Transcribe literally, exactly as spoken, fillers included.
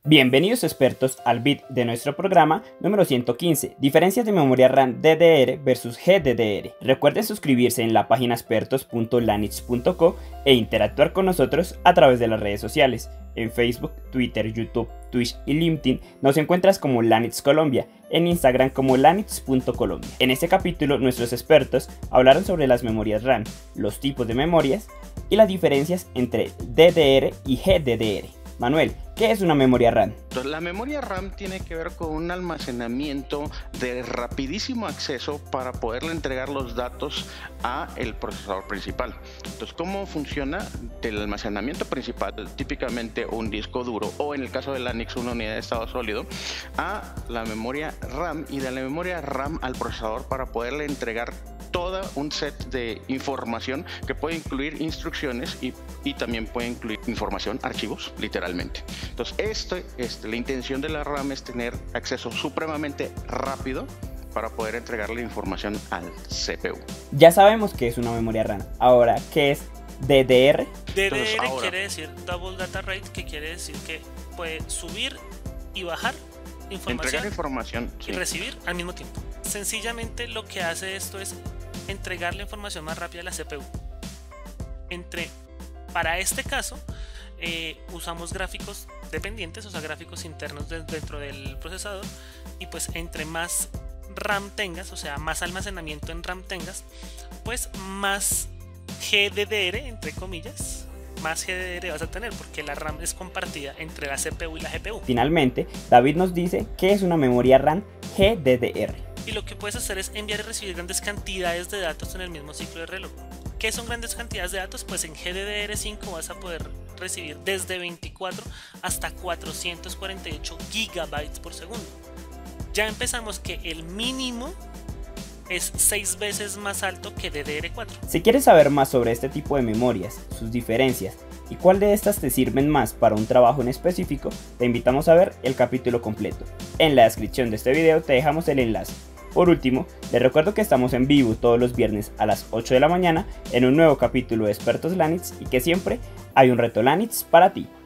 Bienvenidos expertos al bit de nuestro programa número ciento quince, diferencias de memoria RAM D D R versus G D D R. Recuerden suscribirse en la página expertos punto lanix punto co e interactuar con nosotros a través de las redes sociales. En Facebook, Twitter, YouTube, Twitch y LinkedIn nos encuentras como Lanix Colombia, en Instagram como lanix punto colombia. En este capítulo nuestros expertos hablaron sobre las memorias RAM, los tipos de memorias y las diferencias entre D D R y G D D R. Manuel, ¿qué es una memoria RAM? La memoria RAM tiene que ver con un almacenamiento de rapidísimo acceso para poderle entregar los datos a el procesador principal. Entonces, ¿cómo funciona? Del almacenamiento principal, típicamente un disco duro o en el caso de Lanix una unidad de estado sólido, a la memoria RAM y de la memoria RAM al procesador para poderle entregar todo un set de información que puede incluir instrucciones y, y también puede incluir información, archivos, literalmente. Entonces, este, este, la intención de la RAM es tener acceso supremamente rápido para poder entregarle información al C P U. Ya sabemos que es una memoria RAM. Ahora, ¿qué es D D R? D D R ahora quiere decir Double Data Rate, que quiere decir que puede subir y bajar información, entregar información y sí. recibir al mismo tiempo. Sencillamente lo que hace esto es entregar la información más rápida a la C P U. Entre, para este caso, eh, usamos gráficos dependientes, o sea, gráficos internos de, dentro del procesador, y pues entre más RAM tengas, o sea, más almacenamiento en RAM tengas, pues más G D D R, entre comillas, más G D D R vas a tener, porque la RAM es compartida entre la C P U y la G P U. Finalmente, David nos dice que es una memoria RAM G D D R. Y lo que puedes hacer es enviar y recibir grandes cantidades de datos en el mismo ciclo de reloj. ¿Qué son grandes cantidades de datos? Pues en G D D R cinco vas a poder recibir desde veinticuatro hasta cuatrocientos cuarenta y ocho gigabytes por segundo. Ya empezamos que el mínimo es seis veces más alto que D D R cuatro. Si quieres saber más sobre este tipo de memorias, sus diferencias y cuál de estas te sirven más para un trabajo en específico, te invitamos a ver el capítulo completo. En la descripción de este video te dejamos el enlace. Por último, les recuerdo que estamos en vivo todos los viernes a las ocho de la mañana en un nuevo capítulo de Expertos Lanix y que siempre hay un reto Lanix para ti.